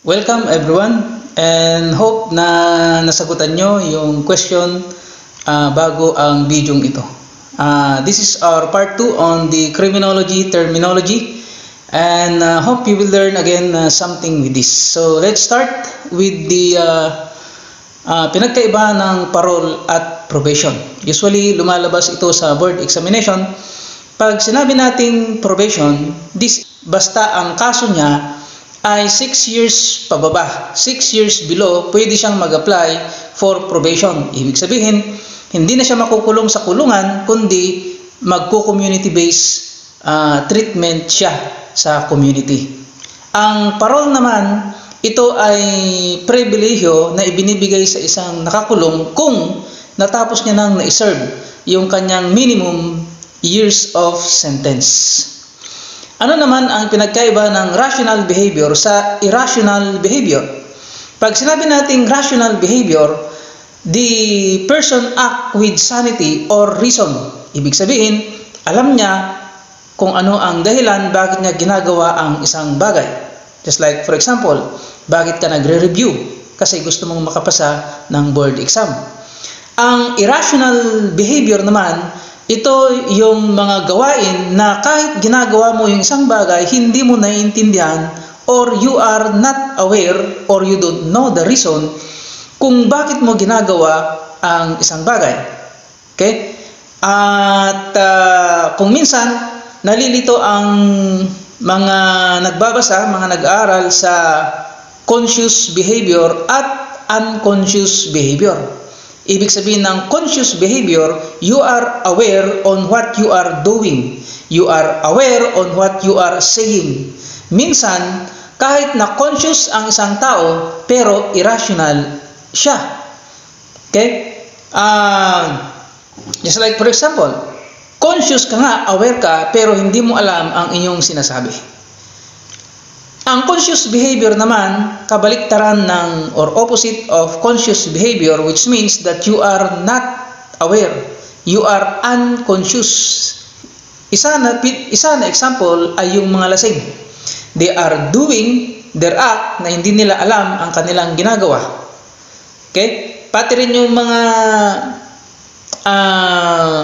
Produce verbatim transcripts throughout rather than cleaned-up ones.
Welcome everyone and hope na nasagutan nyo yung question uh, bago ang video ito. Uh, this is our part two on the criminology terminology and uh, hope you will learn again uh, something with this. So let's start with the uh, uh, pinagkaiba ng parole at probation. Usually lumalabas ito sa board examination. Pag sinabi nating probation, this basta ang kaso niya ay six years pababa, six years below, pwede siyang mag-apply for probation. Ibig sabihin, hindi na siya makukulong sa kulungan, kundi magko-community based uh, treatment siya sa community. Ang parole naman, ito ay pribilehyo na ibinibigay sa isang nakakulong kung natapos niya nang na-serve yung kanyang minimum years of sentence. Ano naman ang pinagkaiba ng rational behavior sa irrational behavior? Pag sinabi nating rational behavior, the person act with sanity or reason. Ibig sabihin, alam niya kung ano ang dahilan bakit niya ginagawa ang isang bagay. Just like for example, bakit ka nagre-review? Kasi gusto mong makapasa ng board exam. Ang irrational behavior naman, ito yung mga gawain na kahit ginagawa mo yung isang bagay, hindi mo naiintindihan or you are not aware or you don't know the reason kung bakit mo ginagawa ang isang bagay. Okay? At uh, kung minsan, nalilito ang mga nagbabasa, mga nag-aaral sa conscious behavior at unconscious behavior. Ibig sabihin ng conscious behavior, you are aware on what you are doing. You are aware on what you are saying. Minsan, kahit na conscious ang isang tao, pero irrational siya. Okay? Uh, just like for example, conscious ka nga, aware ka, pero hindi mo alam ang inyong sinasabi. Ang conscious behavior naman, kabaliktaran ng or opposite of conscious behavior, which means that you are not aware. You are unconscious. Isa na, isa na example ay yung mga lasing. They are doing their act na hindi nila alam ang kanilang ginagawa. Okay? Pati rin yung mga uh,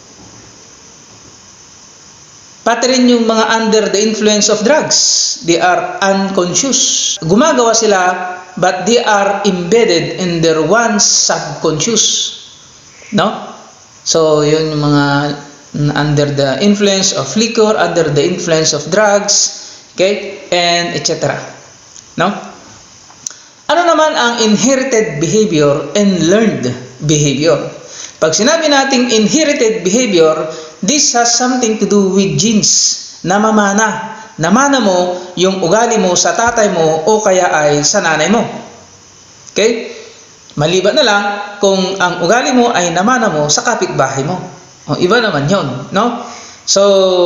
Pati rin yung mga under the influence of drugs. They are unconscious. Gumagawa sila, but they are embedded in their one subconscious. No? So, yun yung mga under the influence of liquor, under the influence of drugs, okay? And et cetera. No? Ano naman ang inherited behavior and learned behavior? Pag sinabi nating inherited behavior, this has something to do with genes. Namamana. Namana mo yung ugali mo sa tatay mo o kaya ay sa nanay mo. Okay? Maliban na lang kung ang ugali mo ay namana mo sa kapitbahay mo. O, iba naman yun. No? So,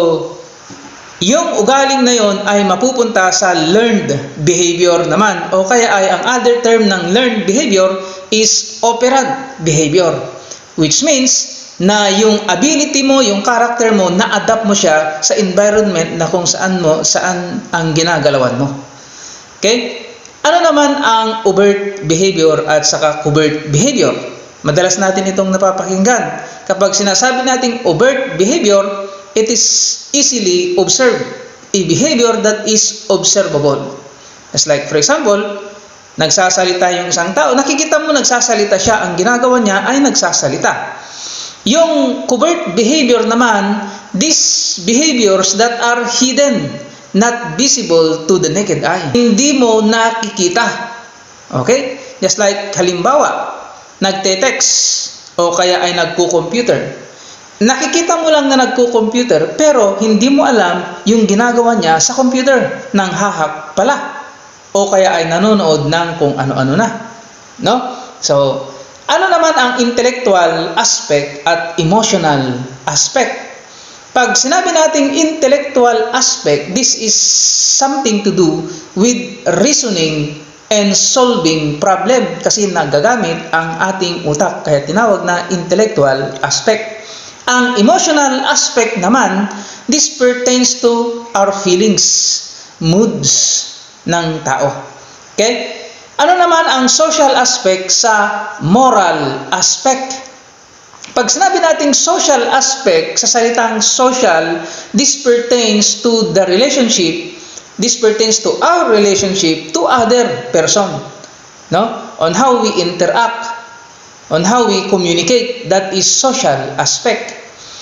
yung ugaling na yon ay mapupunta sa learned behavior naman. O kaya ay ang other term ng learned behavior is operant behavior. Which means na yung ability mo, yung character mo, na-adapt mo siya sa environment na kung saan mo, saan ang ginagalawan mo. Okay? Ano naman ang overt behavior at saka covert behavior? Madalas natin itong napapakinggan. Kapag sinasabi nating overt behavior, it is easily observed. A behavior that is observable. As like, for example, nagsasalita yung isang tao, nakikita mo nagsasalita siya, ang ginagawa niya ay nagsasalita. Yung covert behavior naman, these behaviors that are hidden, not visible to the naked eye. Hindi mo nakikita. Okay? Just like, halimbawa, nagte-text o kaya ay nagko-computer. Nakikita mo lang na nagko-computer, pero hindi mo alam yung ginagawa niya sa computer, nang hahak pala. O kaya ay nanonood ng kung ano-ano na. No? So, ano naman ang intellectual aspect at emotional aspect? Pag sinabi nating intellectual aspect, this is something to do with reasoning and solving problem kasi nagagamit ang ating utak, kaya tinawag na intellectual aspect. Ang emotional aspect naman, this pertains to our feelings, moods ng tao. Okay? Ano naman ang social aspect sa moral aspect? Pag sinabi nating social aspect, sa salitang social, this pertains to the relationship, this pertains to our relationship to other person, no? On how we interact, on how we communicate, that is social aspect.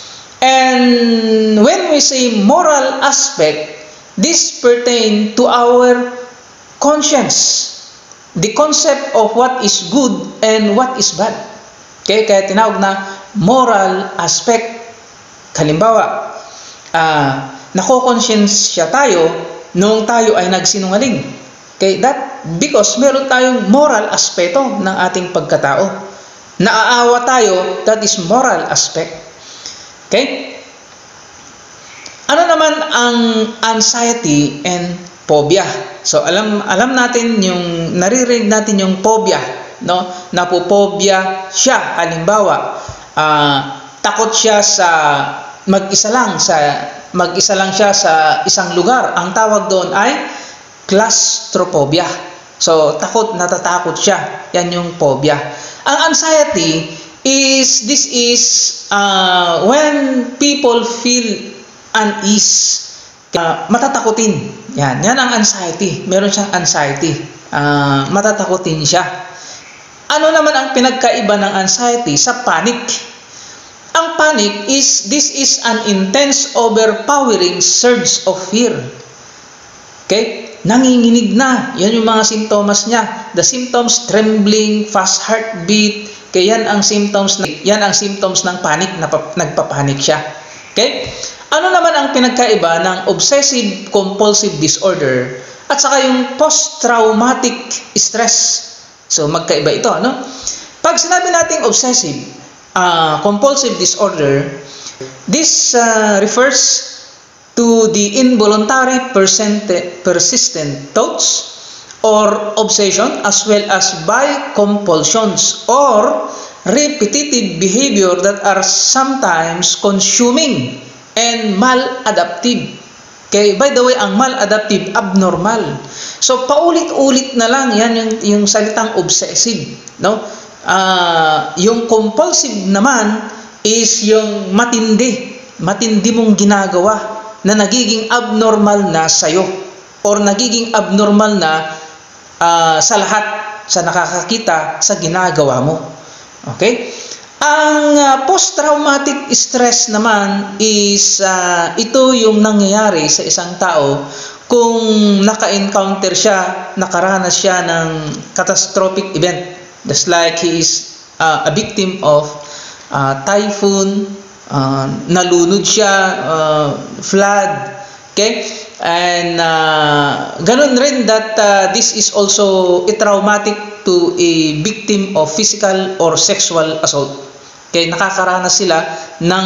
And when we say moral aspect, this pertains to our conscience, the concept of what is good and what is bad. Okay, kaya tinawag na moral aspect. Halimbawa, uh, nako-conscience siya tayo nung tayo ay nagsinungaling. Okay, that because meron tayong moral aspeto ng ating pagkatao. Naaawa tayo, that is moral aspect. Okay? Ano naman ang anxiety and phobia? So alam alam natin yung naririnig natin yung phobia, no? Napopobia siya. Halimbawa, uh, takot siya sa mag-isa lang sa mag-isa lang siya sa isang lugar. Ang tawag doon ay claustrophobia. So takot, natatakot siya. Yan yung phobia. Ang anxiety is this is uh, when people feel unease, uh, matatakutin. Yan, yan ang anxiety. Meron siyang anxiety. Uh, matatakutin siya. Ano naman ang pinagkaiba ng anxiety sa panic? Ang panic is, this is an intense, overpowering surge of fear. Okay? Nanginginig na. Yan yung mga simptomas niya. The symptoms, trembling, fast heartbeat. Kaya yan ang symptoms, yan ang symptoms ng panic, na nagpapanik siya. Okay? Ano naman ang pinagkaiba ng obsessive compulsive disorder at saka yung post-traumatic stress? So magkaiba ito, ano? Pag sinabi nating obsessive uh, compulsive disorder, this uh, refers to the involuntary persistent thoughts or obsession as well as by compulsions or repetitive behavior that are sometimes consuming and maladaptive. Okay, by the way, ang maladaptive, abnormal. So paulit-ulit na lang yan yung, yung salitang obsessive, no? Uh, yung compulsive naman is yung matindi, matindi mong ginagawa na nagiging abnormal na sa'yo or nagiging abnormal na uh, sa lahat, sa nakakakita sa ginagawa mo. Okay? Ang uh, post-traumatic stress naman is uh, ito yung nangyayari sa isang tao kung naka-encounter siya, nakaranas siya ng catastrophic event. Just like he is uh, a victim of uh, typhoon, uh, nalunod siya, uh, flood, okay? And uh, ganun rin that uh, this is also a traumatic to a victim of physical or sexual assault. Okay, nakakaranas sila ng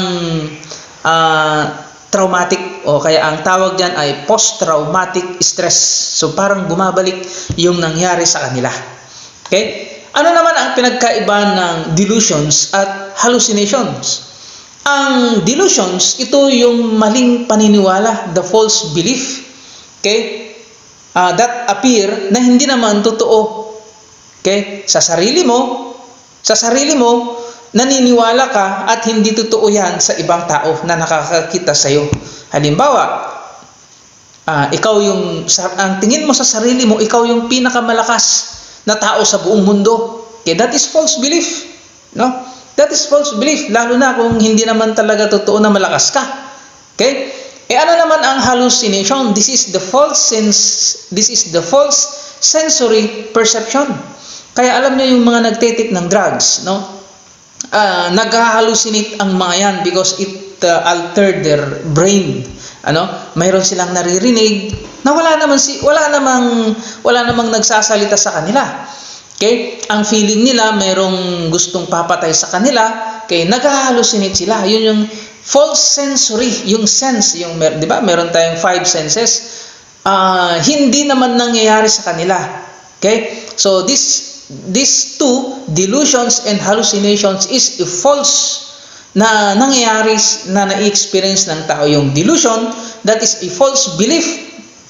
uh, traumatic o kaya ang tawag diyan ay post-traumatic stress. So parang bumabalik yung nangyari sa kanila. Okay? Ano naman ang pinagkaiba ng delusions at hallucinations? Ang delusions, ito yung maling paniniwala, the false belief. Okay? Uh, that appear na hindi naman totoo. Okay? Sa sarili mo, sa sarili mo, naniniwala ka at hindi totoo yan sa ibang tao na nakakakita sa iyo. Halimbawa, uh, ikaw yung, ang tingin mo sa sarili mo, ikaw yung pinakamalakas na tao sa buong mundo. Okay, that is false belief. No? That is false belief, lalo na kung hindi naman talaga totoo na malakas ka. Okay? Eh ano naman ang hallucination? This is the false sense, this is the false sensory perception. Kaya alam niyo yung mga nagte-take ng drugs, no? Uh, nag-hallucinate ang mga yan because it uh, altered their brain. Ano? Mayroon silang naririnig na wala naman si wala namang wala namang nagsasalita sa kanila. Okay? Ang feeling nila mayroong gustong papatay sa kanila, okay, nag-hallucinate sila. Yun yung false sensory, yung sense, yung 'di ba? Meron tayong five senses. Uh, hindi naman nangyayari sa kanila. Okay? So this these two, delusions and hallucinations, is a false na nangyayari na na-experience ng tao. Yung delusion, that is a false belief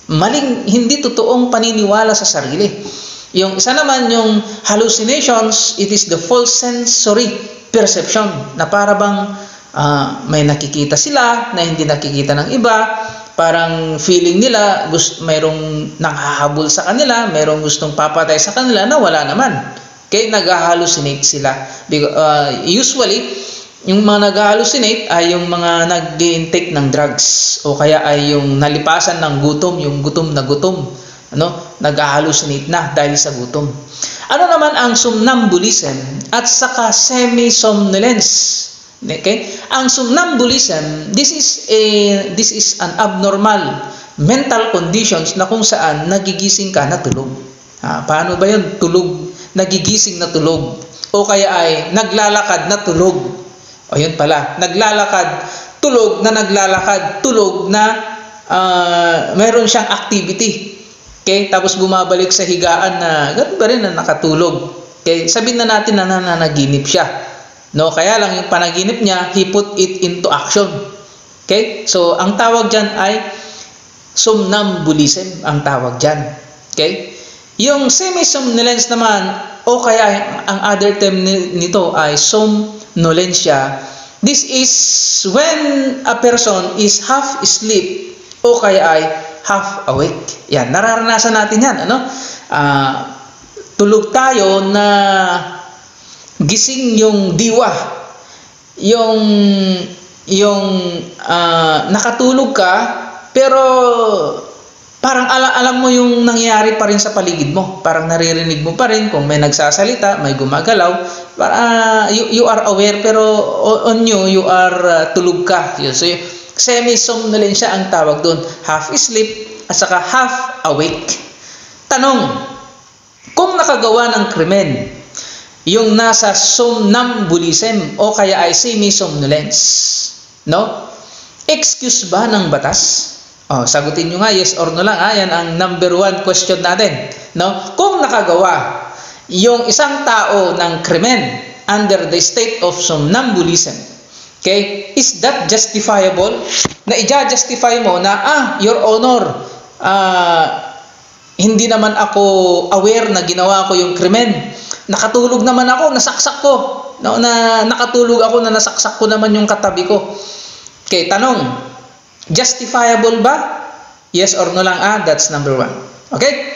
maling, hindi totoong paniniwala sa sarili. Yung isa naman, yung hallucinations, it is the false sensory perception, na para bang uh, may nakikita sila na hindi nakikita ng iba, parang feeling nila gusto, mayroong nanghahabol sa kanila, mayroong gustong papatay sa kanila na wala naman. Okay, nag-hallucinate sila. Because, uh, usually, yung mga nag-hallucinate ay yung mga nag-intake ng drugs, o kaya ay yung nalipasan ng gutom, yung gutom na gutom, ano, nag-hallucinate na dahil sa gutom. Ano naman ang somnambulism at saka semi-somnolence? Okay? Ang somnambulism, this is a this is an abnormal mental conditions na kung saan nagigising ka na tulog. Ah, paano ba 'yun? Tulog, nagigising na tulog, o kaya ay naglalakad na tulog. O yun pala, naglalakad, tulog na naglalakad, tulog na uh, mayroon siyang activity. Okay? Tapos bumabalik sa higaan na ganoon pa rin na nakatulog. Okay? Sabihin na natin na nananaginip siya. No, kaya lang yung panaginip niya, he put it into action. Okay? So, ang tawag dyan ay somnambulism, ang tawag dyan. Okay? Yung semi-somnolence naman, o kaya ang other term nito ay somnolencia. This is when a person is half asleep o kaya ay half awake. Yan, nararanasan natin yan. Ano? Uh, tulog tayo na gising yung diwa. Yung, yung uh, nakatulog ka, pero parang alam, alam mo yung nangyayari pa rin sa paligid mo. Parang naririnig mo pa rin kung may nagsasalita, may gumagalaw. Para, uh, you, you are aware, pero on you, you are uh, tulog ka. So, semi-somnolencia ang tawag doon. Half asleep at saka half awake. Tanong, kung nakagawa ng krimen, yung nasa somnambulism o kaya ay semi-somnolence, no? Excuse ba ng batas? Oh, sagutin nyo nga, yes or no lang. Ah, yan ang number one question natin. No? Kung nakagawa yung isang tao ng krimen under the state of somnambulism, okay, is that justifiable? Na i-justify mo na, ah, Your Honor, uh, hindi naman ako aware na ginawa ko yung krimen. Nakatulog naman ako, nasaksak ko. No, na nakatulog ako na nasaksak ko naman yung katabi ko. Okay, tanong, justifiable ba? Yes or no lang? Ah, that's number one. Okay?